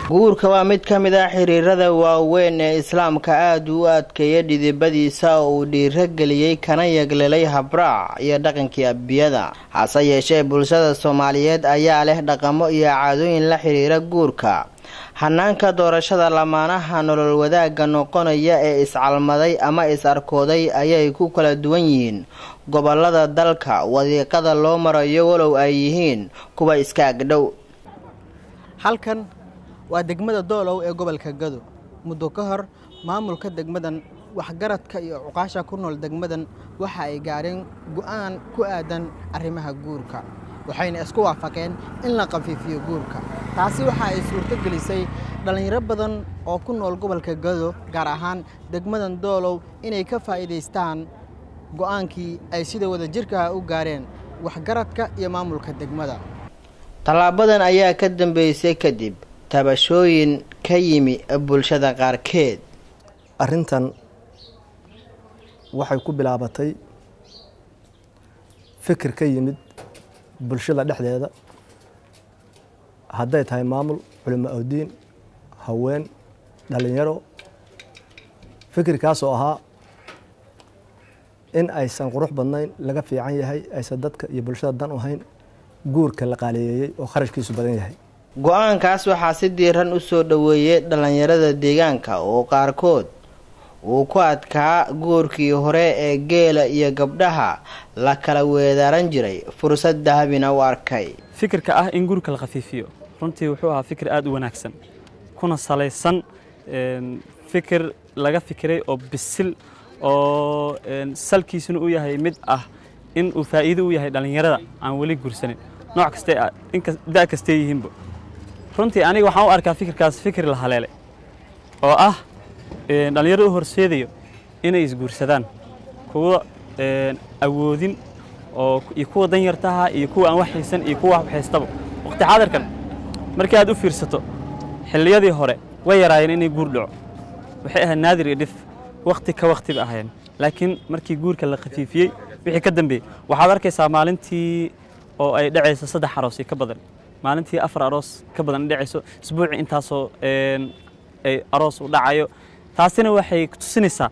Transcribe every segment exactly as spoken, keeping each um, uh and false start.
guurka waa mid ka mid ah xiriirada waaweyn ee islaamka aad u adkeeyay dhidibadiisa oo uu dhiirageliyay kana yeglelay habraac iyo dhaqankii ambiyada. hase yeeshee bulshada Soomaaliyeed ayaa leh dhaqamo iyo caadooyin la xiriira guurka. hanaanka doorashada lamaanaha nolol wadaaga noqonaya ee iscalmaday ama is arkooday ayay ku kala duwan yihiin gobolada dalka. wadiiqada loo marayo walow ay yihiin kuwa iska agdhow. halkan waa degmada Doolow ee gobolka Gado. muddo ka hor maamulka degmadan waxgaradka iyo cuqaasha ku nool degmadan waxa ay gaareen go'aan ku aadan arrimaha guurka, waxayna isku waafaqeen in la qafiifiyo guurka. taasi waxa ay suurto gelisay dhalinyaro badan oo ku nool gobolka Gado, gaar ahaan degmadan Doolow, inay ka faa'iideystaan go'aankii ay sida wada jirka u gaareen waxgaradka iyo maamulka degmada. talaabadan ayaa ka dambeysay kadib tabashooyin ka yimi bulshada qaarkeed. arrintan waxay ku bilaabatay fikir ka yimid bulshada dhexdeeda, hadday tahay maamul, culimo oo diin, haween, dhalinyaro. fikirkaas oo ahaa in aysan qurux badnayn, laga fiican yahay, aysan dadka iyo bulshada dan u hayn guurka la qaaleeyay oo kharashkiisu badan yahay. go'aankaas waxaa si diiran u soo dhaweeyay dhalinyarada deegaanka oo qaarkood uu ku adkaa guurkii hore ee geela iyo gabdhaha la kala weedaaran jiray fursad dahabina u arkay. fikirka ah in guurka la qafiifiyo runtii wuxuu ahaa fikir aad u wanaagsan, kuna salaysan fikir laga fikiray oo bisil oo salkiisuna u yahay mid ah in uu faa'iido u yahay dhalinyarada aan wali guursanin nooc kasta ah in da kasta yihiinba. runtii aniga waxaan u arkaa fikirkaas fikir la haleelay oo ah dhalinyarada u horseedayo inay isguursadaan, kuwa awoodin oo iyo kuwa danyartaha iyo kuwa aan wax haysan iyo kuwa wax haystaba. waqti xaadirkan markii aad u fiirsato xilliyadii hore way yaraayeen inay guur dhaco, waxay ahayd naadir iyo dhif, waqti ka waqti ba ahayn. laakiin markii guurka la qafiifiyay wixii ka dambeeyay waxaad arkaysaa maalintii oo ay dhacayso saddex aroos ka badan, maalintii afar aroos ka badan dhacayso, isbuuci intaasoo ay aroos u dhacayo. taasina waxay tusinaysaa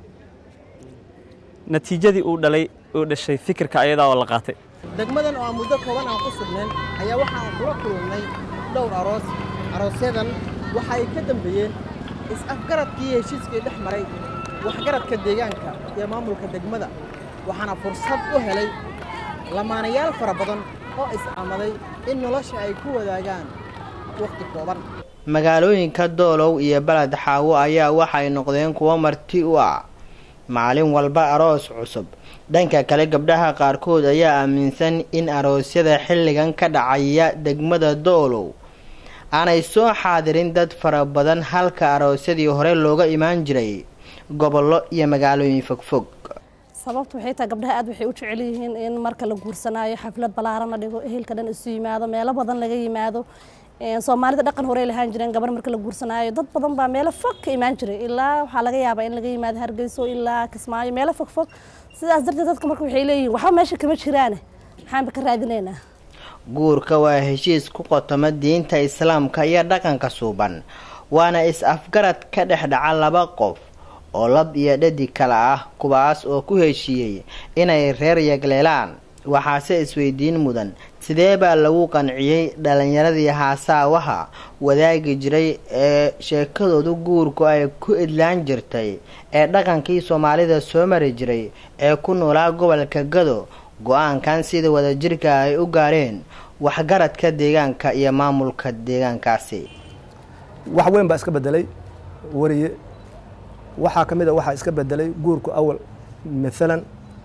natiijadii uu dhalay oo dhashay fikirka ayada oo la qaatay. degmadan oo muddo kooban aan ku sugneen ayaa waxa aan kula kulmay dhowr aroos. aroosyadan waxa ay ka dambeeyeen is afgaradkii heshiiskii dhex maray waxgaradka deegaanka iyo maamulka degmada, waxaana fursad u helay lamaanayaal fara badan oo iscamaday in nolosha ay ku wadaagaan waqti kooban. magaalooyinka Doolow iyo Balad Xaawo ayaa waxay noqdeen kuwo marti u ah maalin walba aroos cusub. dhanka kale gabdhaha qaarkood ayaa aaminsan in aroosyada xilligan ka dhacaya degmada Doolow aanay soo xaadirin dad fara badan, halka aroosyadii hore looga imaan jiray gobollo iyo magaalooyin fogfog. sababtu waxay tahay gabdhaha aad waxay u jecel yihiin in marka la guursanayo xaflad balaaran la dhigo, ehelka dhan isu yimaado, meelo badan laga yimaado. Soomaalida dhaqan hore lahaan jireen gabar marka la guursanayo dad badan baa meelo fog ka imaan jiray, ilaa waxa laga yaabaa in laga yimaado Hargeysa ilaa Kismaayo, meelo fog fog. sidaas darteed dadka marka waxay leeyihiin waxa meesha kama jiraan, maxaan ka raadinaynaa. guurka waa heshiis ku qotoma diinta islaamka iyo dhaqanka suuban, waana is afgarad ka dhex dhaca laba qof oo lab iyo dhadig kala ah, kuwaas oo ku heshiiyay inay reer yagleelaan. waxaase isweydiin mudan sidee baa lagu qanciyay dhalinyaradii haasaawaha wadaagi jiray ee sheekadoodu guurku ay ku idlaan jirtay ee dhaqankii Soomaalida soo mari jiray ee ku noolaa gobolka Gado. go'aankan sida wada jirka ay u gaareen waxgaradka deegaanka iyo maamulka deegaankaasi. wax weyn baa iska bedelay wariye. waxa kamid ah waxa iska bedelay guurku awal midalan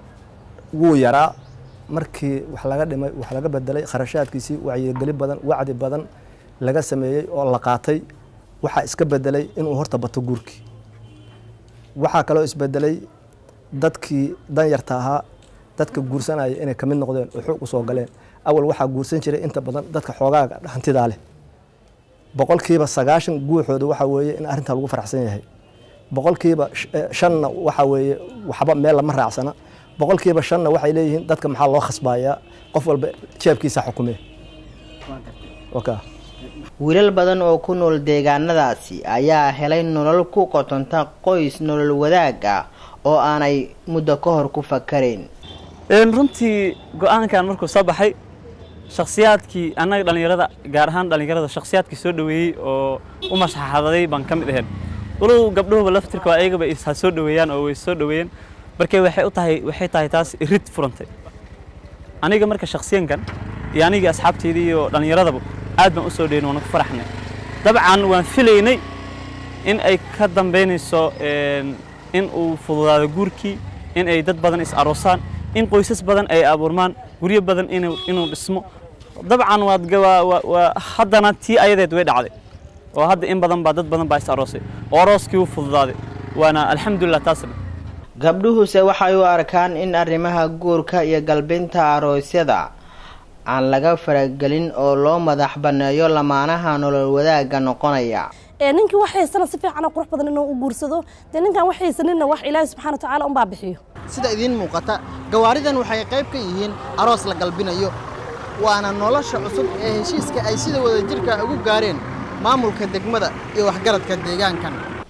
wuu yaraa, markii wax laga dhimay wax laga bedelay kharashaadkiisii, wacyigelin badan, wacdi badan laga sameeyay oo la qaatay. waxa iska bedelay inuu horta bato guurkii. waxa kale oo isbedelay dadkii dan yarta ahaa, dadka guursanaya inay kamid noqdeen oo xog u soo galeen. awal waxa guursan jiray inta badan dadka xoogaaga hantida leh, boqolkiiba sagaashan guuxooda waxa weeye in arrinta lagu faraxsan yahay, boqolkiiba shan waxa weeye waxba meel lama raacsana, boqolkiiba shan waxay leeyihiin dadka maxaa loo khasbayaa qof walba jeebkiisa xukumee. waka wiilal badan oo ku nool deegaanadaasi ayaa helay nolol ku qotonta qoys nolol wadaag ah oo aanay muddo ka hor ku fakareen. runtii go'aankan markuu soo baxay shakhsiyaadkii annaga dhalinyarada gaar ahaan dhalinyarada shakhsiyaadkii soo dhaweeyay oo u mashaxaday baan ka mid ahayn walow gabdhuhuba laftirka waa ayagaba is soo dhaweeyaan oo way soo dhaweeyeen markay waxay u tahay waxay tahay taas irid furantay aniga marka shakhsiyankan iyo aniga asxaabteedii iyo dhalinyaradaba aad baan u soo dheeynay waan ku faraxnay dabcan waan filaynay in ay ka dambeynayso in uu fududaado guurkii in ay dad badan is aroosaan in qoysas badan ay abuurmaan guryo badan inuu inuu dhismo dabcan waad waa haddana tii ayadeed way dhacday oo hadda in badan baa dad badan baa is aroosay oo arooskii uu fududaaday waana alxamdulillah taasna gabdhuhuse waxay u arkaan in arrimaha guurka iyo galbinta aroosyada aan laga faragelin oo loo madax baneeyo lamaanaha nolol wadaaga noqonaya ee ninkii wax haysana si fiican oo qurux badan inuu u guursado de ninkan wax haysanina wax Ilaahay subhanahu wa ta'ala um baa bixiyo sida idin muuqata gawaaridan waxay qayb ka yihiin aroos la galbinayo waana nolosha cusub ee heshiiska ay sida wada jirka ugu gaareen maamulka degmada iyo waxgaradka deegaankan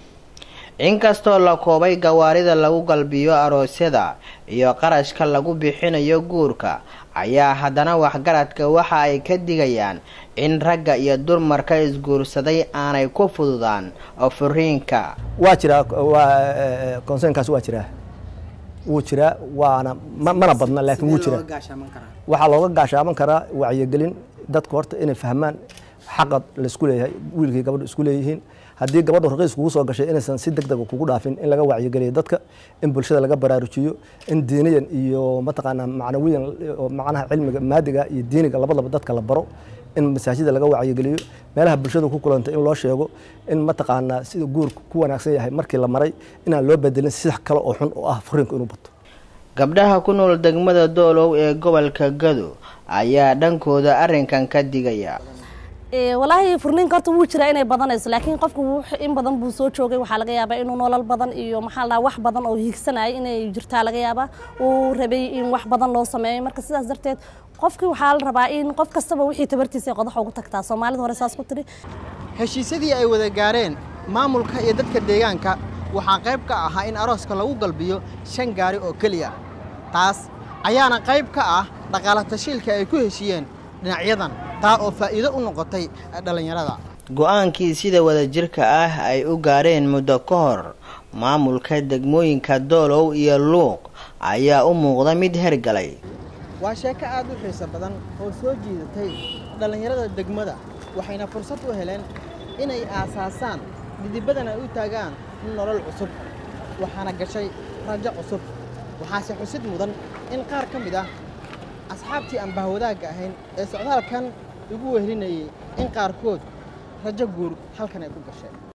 inkastoo la koobay gawaarida lagu galbiyo aroosyada iyo qarashka lagu bixinayo guurka ayaa haddana waxgaradka waxa ay ka digayaan in ragga iyo dumarka isguursaday aanay ku fududaan oo furiinka waa jira waa konsenkaas waa jira wuu jira waana mana badna laakiin wuu jira waxa looga gaashaaban karaa wacyigelin dadka horta inay fahmaan xaqad la isku leeyahay wiilkii gabadhu isku leeyihiin haddii gabadhu raqiis kugu soo gashay inaysan si degdeg ah kugu dhaafin in laga wacyigeliyo dadka in bulshada laga baraarujiyo in diiniyan iyo mataqaanaa macnawiyan macnaha cilmiga maadiga iyo diiniga labadaba dadka la baro in masaajida laga wacyigeliyo meelaha bulshada ku kulanta in loo sheego in mataqaanaa sida guurku ku wanaagsan yahay markii la maray inaan loo bedelin si kale oo xun oo ah furiinka inuu bato gabdhaha ku nool degmada Doolow ee gobolka Gado ayaa dhankooda arrinkan ka digaya ee walaahi furniinka horta wuu jiraa inay badanayso laakiin qofku in badan buu soo joogay waxa laga yaabaa inuu nolol badan iyo maxaa la wax badan oo hiigsanay inay jirtaa laga yaabaa uu rabay in wax badan loo sameeyo marka sidaas darteed qofkii waxa la rabaa in qof kastaba wixii tabartiisa qodax ugu tagtaa Soomaalida hore saas ku tiri heshiisyadii ay wada gaareen maamulka iyo dadka deegaanka waxa qayb ka ah in arooska lagu galbiyo shan gaari oo kaliya taas ayaana qayb ka ah dhaqaale tashiilka ay ku heshiyeen dhinacyadan taa oo faa'iido u noqotay dhalinyarada go'aankii sida wada jirka ah ay u gaareen muddo ka hor maamulka degmooyinka Doolow iyo Luuq ayaa u muuqda mid hergalay waa sheeko aad u xiiso badan oo soo jiidatay dhalinyarada degmada waxayna fursad u heleen inay aasaasaan midibadana u taagaan nolol cusub waxaana gashay rajo cusub waxaase xusid mudan in qaar ka mid ah asxaabtii aan bahwadaaga ahayn ee socdaalkan ugu wehelinayay in qaarkood rajo guur halkan ay ku gashay